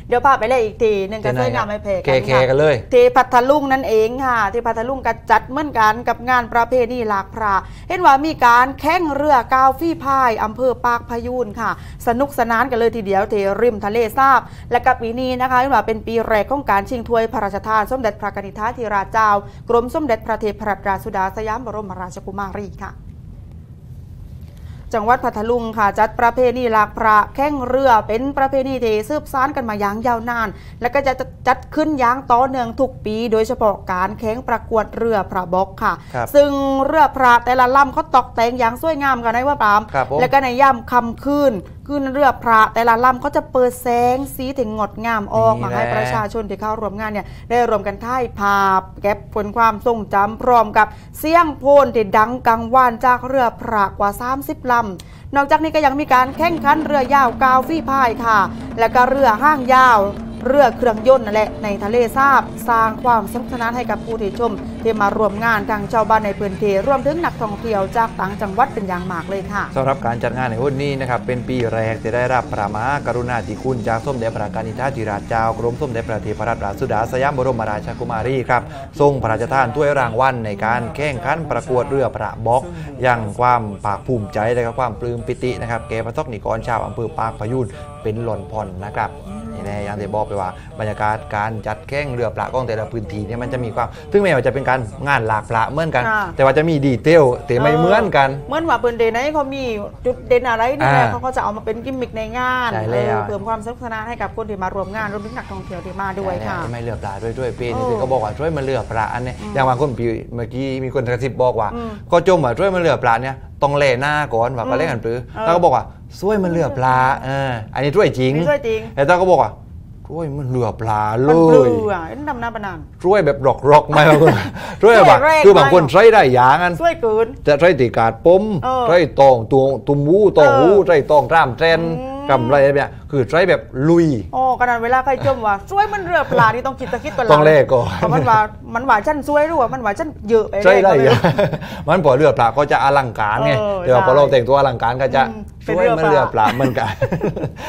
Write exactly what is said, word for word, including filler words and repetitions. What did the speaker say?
เดี๋ยวพาไปเลยอีกทีหนึ่งกันสวยงามไม่แพ้กันแข่กันเลยที่พัทลุงนั่นเองค่ะที่พัทลุงก็จัดเหมือนกันกับงานประเพณีหลากพระเห็นว่ามีการแข่งเรือกาวฟี่พายอำเภอปากพยูนค่ะสนุกสนานกันเลยทีเดียวที่ริมทะเลสาบและกับปีนี้นะคะเห็นว่าเป็นปีแรกของการชิงถ้วยพระราชทานสมเด็จพระกนิษฐาธิราชเจ้ากรมสมเด็จพระเทพรัตนราชสุดาสยามบรมราชกุมารีค่ะจังหวัดพัทลุงค่ะจัดประเพณีหลากพระแข่งเรือเป็นประเพณีที่สืบสานกันมาอย่างยาวนานและก็จะจัดขึ้นอย่างต่อเนื่องทุกปีโดยเฉพาะการแข่งประกวดเรือพระบกค่ะซึ่งเรือพระแต่ละลำเขาตกแต่งอย่างสวยงามกันนะว่าปามและก็ในย่ำค่ำคืนขึ้นเรือพระแต่ละลำเขาจะเปิดแสงสีถึงงดงามออกมาให้ประชาชนที่เข้าร่วมงานเนี่ยได้รวมกันถ่ายภาพเก็บผลความทรงจำพร้อมกับเสียงโพนที่ดังกังวานจากเรือพระกว่าสามสิบลำนอกจากนี้ก็ยังมีการแข่งขันเรือยาวกาวฟี่พายค่ะและก็เรือห้างยาวเรือเครื่องยนต์นั่นแหละในทะเลสาบสร้างความสนุกสนานให้กับผู้ที่ชมที่มาร่วมงานทางชาวบ้านในพื้นที่รวมถึงนักท่องเที่ยวจากต่างจังหวัดเป็นอย่างมากเลยค่ะสำหรับการจัดงานในวันนี้นะครับเป็นปีแรกที่ได้รับพระมหากรุณาธิคุณจากสมเด็จพระกนิษฐาธิราชเจ้ากรมสมเด็จพระเทพรัตนราชสุดาสยามบรมราชกุมารีครับทรงพระราชทานถ้วยรางวัลในการแข่งขันประกวดเรือพระบกอย่างความภาคภูมิใจและความปลื้มปิตินะครับแก่ประสบนิกรชาวอำเภอปากพยูนเป็นหล่นผ่อนนะครับนี่แน่ยังได้บอกไปว่าบรรยากาศการจัดแข่งเรือพระของแต่ละพื้นที่เนี่ยมันจะมีความถึงแม้ว่าจะเป็นการงานหลากพระเหมือนกันแต่ว่าจะมีดีเทลแต่ไม่เหมือนกันเหมือนว่าพื้นที่ไหนเขามีจุดเด่นอะไรนี่แหละเขาก็จะเอามาเป็นกิมมิคในงานเพิ่มความสนุกสนานให้กับคนที่มาร่วมงานรวมถึงนักท่องเที่ยวที่มาด้วยค่ะไม่เรือพระด้วยด้วยพี่นี่ก็บอกว่าช่วยมาเรือพระอันนี้อย่างบางคนปีเมื่อกี้มีคนกระซิบบอกว่าก็จมว่าช่วยมาเรือพระเนี่ยต้องเล่หน้าก่อนว่าก็เล่นกันปรือแล้วก็บอกว่าช่วยมาเรือปลาเอออันนี้ช่วยจริงช่วยจริงแต่ตาก็บอกว่าช่วยมันเรือปลาเลยมันเรือดำน้ำปนานช่วยแบบหลอกหลอกไม่บางคนช่วยแบบคือบางคนใช้ได้ยางันช่วยเกินจะใช้ตีกาดปมใช้ตองตัวตุ่มวูตองวูใช้ตองกล้ามแทนกำไรแบบนี้คือใช้แบบลุยโอ้ขนาดเวลาใครจมว่าช่วยมันเรือปลานี่ต้องคิดตะคิดก่อนต้องเล่ก่อนเพราะมันว่ามันว่าชั้นช่วยหรือว่ามันว่าชั้นเยอะไปใช่ได้เยอะมันพอเรือปลาก็จะอลังการไงแต่พอเราแต่งตัวอลังการก็จะช่วยมันเรือปลาเหมือนกัน